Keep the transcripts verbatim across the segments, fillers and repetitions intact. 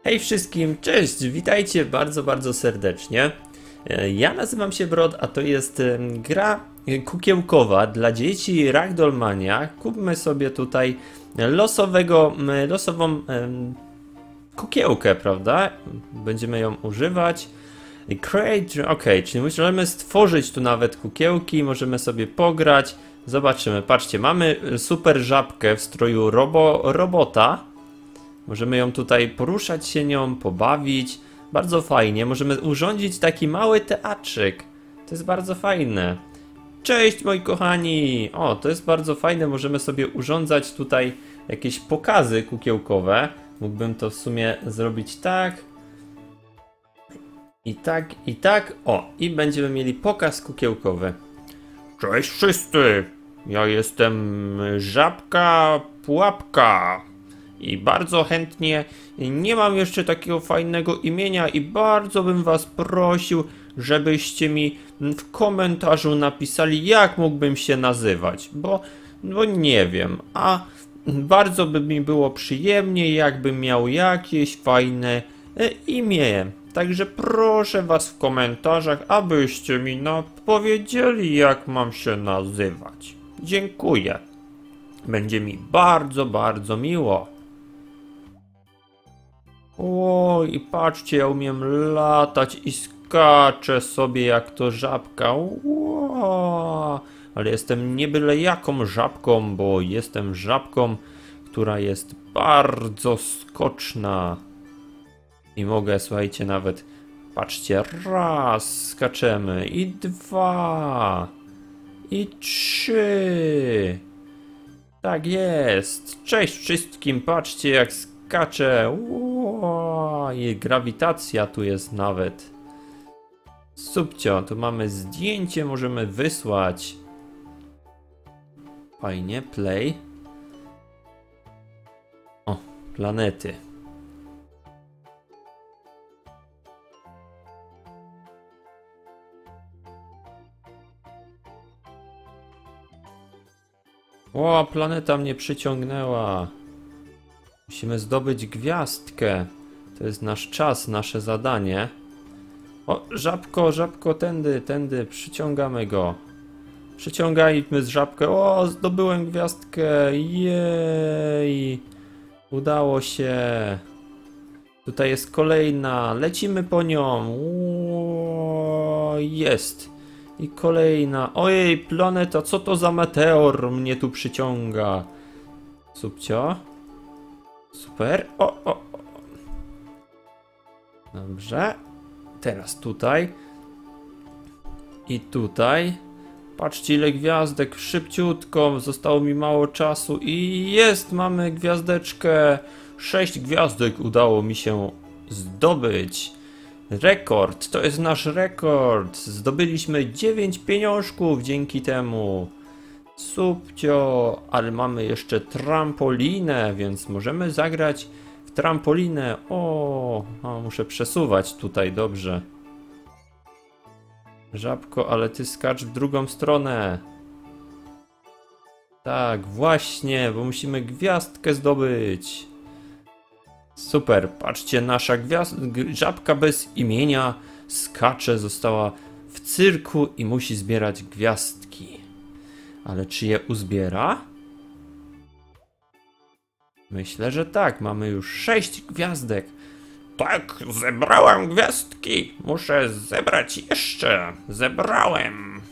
Hej wszystkim, cześć, witajcie bardzo, bardzo serdecznie. E, Ja nazywam się Brod, a to jest em, gra e, kukiełkowa dla dzieci Ragdoll Mania. Kupmy sobie tutaj losowego, m, losową em, kukiełkę, prawda? Będziemy ją używać. Create, ok, czyli możemy stworzyć tu nawet kukiełki, możemy sobie pograć. Zobaczymy, patrzcie, mamy super żabkę w stroju robo, robota. Możemy ją tutaj poruszać się nią, pobawić. Bardzo fajnie. Możemy urządzić taki mały teatrzyk. To jest bardzo fajne. Cześć moi kochani! O, to jest bardzo fajne. Możemy sobie urządzać tutaj jakieś pokazy kukiełkowe. Mógłbym to w sumie zrobić tak. I tak, i tak. O, i będziemy mieli pokaz kukiełkowy. Cześć wszyscy! Ja jestem Żabka Pułapka. I bardzo chętnie, nie mam jeszcze takiego fajnego imienia i bardzo bym was prosił, żebyście mi w komentarzu napisali, jak mógłbym się nazywać, bo, bo nie wiem, a bardzo by mi było przyjemnie, jakbym miał jakieś fajne e, imię. Także proszę was w komentarzach, abyście mi powiedzieli, jak mam się nazywać. Dziękuję. Będzie mi bardzo, bardzo miło. O, i patrzcie, ja umiem latać i skaczę sobie jak to żabka. Ło, ale jestem nie byle jaką żabką, bo jestem żabką, która jest bardzo skoczna. I mogę, słuchajcie, nawet, patrzcie, raz skaczemy, i dwa, i trzy. Tak jest. Cześć wszystkim, patrzcie jak skaczę. Ło, i grawitacja tu jest nawet. Subcio, tu mamy zdjęcie, możemy wysłać. Fajnie, play. O, planety. O, planeta mnie przyciągnęła. Musimy zdobyć gwiazdkę. To jest nasz czas, nasze zadanie. O, żabko, żabko, tędy, tędy, przyciągamy go. Przyciągajmy z żabkę. O, zdobyłem gwiazdkę. Jej. Udało się. Tutaj jest kolejna. Lecimy po nią. O, jest. I kolejna. Ojej, planeta, co to za meteor mnie tu przyciąga? Subcio. Super. O, o, o. Dobrze. Teraz tutaj. I tutaj. Patrzcie ile gwiazdek. Szybciutko. Zostało mi mało czasu. I jest. Mamy gwiazdeczkę. Sześć gwiazdek udało mi się zdobyć. Rekord. To jest nasz rekord. Zdobyliśmy dziewięć pieniążków dzięki temu. Subcio, ale mamy jeszcze trampolinę, więc możemy zagrać w trampolinę. O, o, muszę przesuwać tutaj, dobrze. Żabko, ale ty skacz w drugą stronę. Tak, właśnie, bo musimy gwiazdkę zdobyć. Super, patrzcie, nasza gwiazd... żabka bez imienia skacze, została w cyrku i musi zbierać gwiazdki. Ale czy je uzbiera? Myślę, że tak. Mamy już sześć gwiazdek. Tak, zebrałem gwiazdki. Muszę zebrać jeszcze. Zebrałem.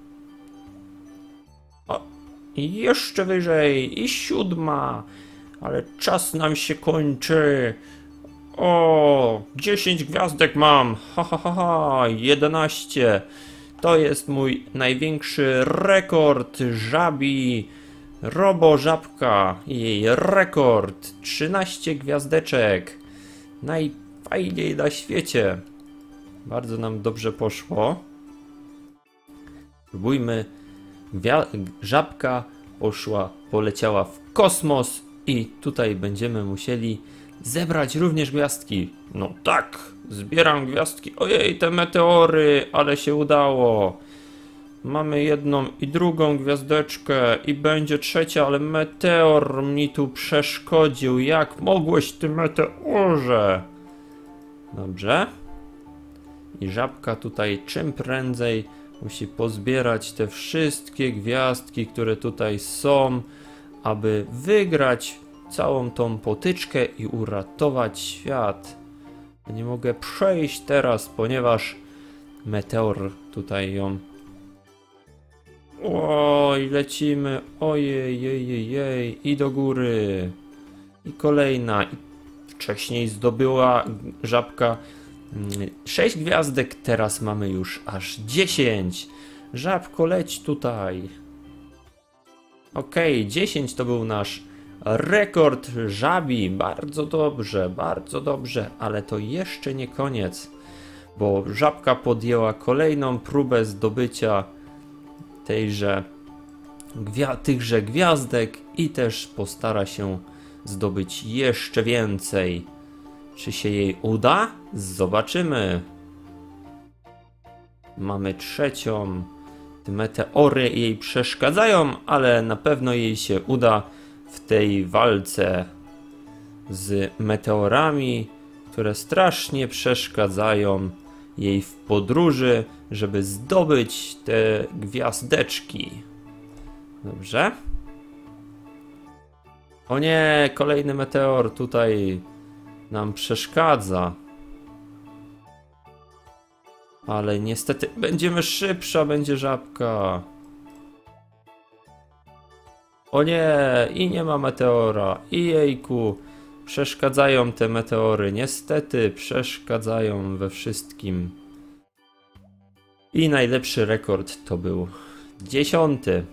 O, i jeszcze wyżej. I siódma. Ale czas nam się kończy. O, dziesięć gwiazdek mam. Ha, ha, ha, ha. jedenaście. To jest mój największy rekord żabi. Robo żabka. Jej rekord. trzynaście gwiazdeczek. Najfajniej na świecie. Bardzo nam dobrze poszło. Spróbujmy. Gwia- żabka poszła, poleciała w kosmos i tutaj będziemy musieli zebrać również gwiazdki. No tak, zbieram gwiazdki. Ojej, te meteory, ale się udało. Mamy jedną i drugą gwiazdeczkę i będzie trzecia, ale meteor mi tu przeszkodził. Jak mogłeś, ty meteorze? Dobrze. I żabka tutaj czym prędzej musi pozbierać te wszystkie gwiazdki, które tutaj są, aby wygrać całą tą potyczkę i uratować świat. Nie mogę przejść teraz, ponieważ meteor tutaj ją... Oj, lecimy. Ojej, jej, jej, jej. I do góry. I kolejna. I wcześniej zdobyła żabka sześć gwiazdek, teraz mamy już aż dziesięć. Żabko, leć tutaj. Okej, okay, dziesięć to był nasz rekord żabi. Bardzo dobrze, bardzo dobrze, ale to jeszcze nie koniec, bo żabka podjęła kolejną próbę zdobycia tejże gwia tychże gwiazdek i też postara się zdobyć jeszcze więcej. Czy się jej uda? Zobaczymy. Mamy trzecią. Te meteory jej przeszkadzają, ale na pewno jej się uda w tej walce z meteorami, które strasznie przeszkadzają jej w podróży, żeby zdobyć te gwiazdeczki. Dobrze. O nie, kolejny meteor tutaj nam przeszkadza. Ale niestety będziemy szybsza, będzie żabka. O nie, i nie ma meteora. I jejku, przeszkadzają te meteory. Niestety przeszkadzają we wszystkim. I najlepszy rekord to był dziesiąty.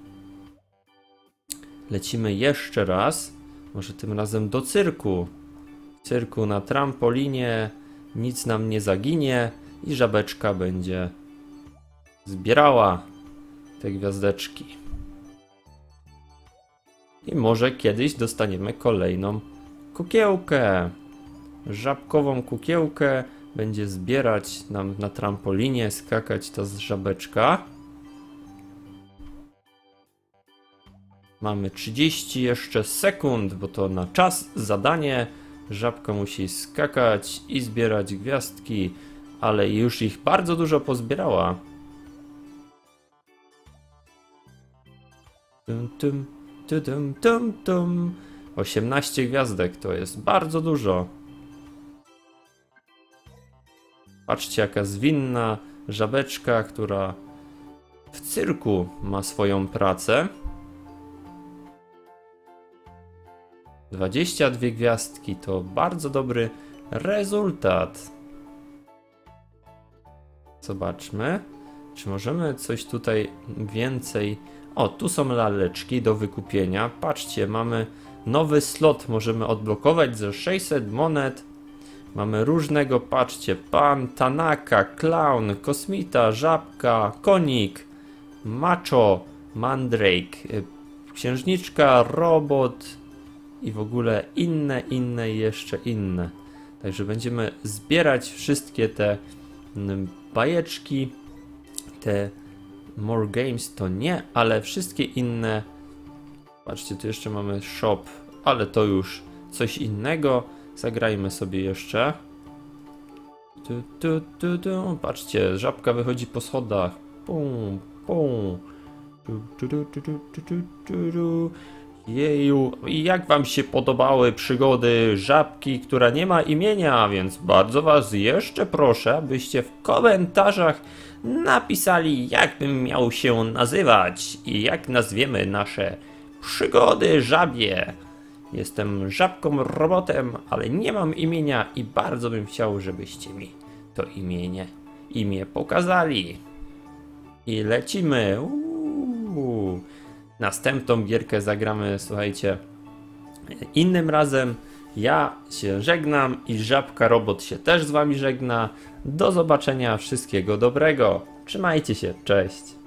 Lecimy jeszcze raz. Może tym razem do cyrku. Cyrku na trampolinie. Nic nam nie zaginie. I żabeczka będzie zbierała te gwiazdeczki. I może kiedyś dostaniemy kolejną kukiełkę. Żabkową kukiełkę będzie zbierać nam na trampolinie, skakać ta żabeczka. Mamy trzydzieści jeszcze sekund, bo to na czas zadanie. Żabka musi skakać i zbierać gwiazdki, ale już ich bardzo dużo pozbierała. Tum, tum, tum, tum, tum. osiemnaście gwiazdek to jest bardzo dużo. Patrzcie, jaka zwinna żabeczka, która w cyrku ma swoją pracę. dwadzieścia dwie gwiazdki to bardzo dobry rezultat. Zobaczmy, czy możemy coś tutaj więcej... O, tu są laleczki do wykupienia. Patrzcie, mamy nowy slot, możemy odblokować za sześćset monet. Mamy różnego, patrzcie, pan, Tanaka, clown, kosmita, żabka, konik, macho, mandrake, księżniczka, robot i w ogóle inne, inne i jeszcze inne. Także będziemy zbierać wszystkie te bajeczki, te more games to nie, ale wszystkie inne. Patrzcie, tu jeszcze mamy shop, ale to już coś innego. Zagrajmy sobie jeszcze. Tu, tu, tu, tu. Patrzcie, żabka wychodzi po schodach. Pum, pum. Tu, tu, tu, tu, tu, tu, tu, tu. Jeju, i jak wam się podobały przygody żabki, która nie ma imienia, więc bardzo was jeszcze proszę, abyście w komentarzach napisali, jak bym miał się nazywać i jak nazwiemy nasze przygody żabie. Jestem żabką robotem, ale nie mam imienia i bardzo bym chciał, żebyście mi to imienie, imię pokazali. I lecimy. Uuu. Następną gierkę zagramy, słuchajcie, innym razem. Ja się żegnam i żabka robot się też z wami żegna. Do zobaczenia, wszystkiego dobrego. Trzymajcie się, cześć.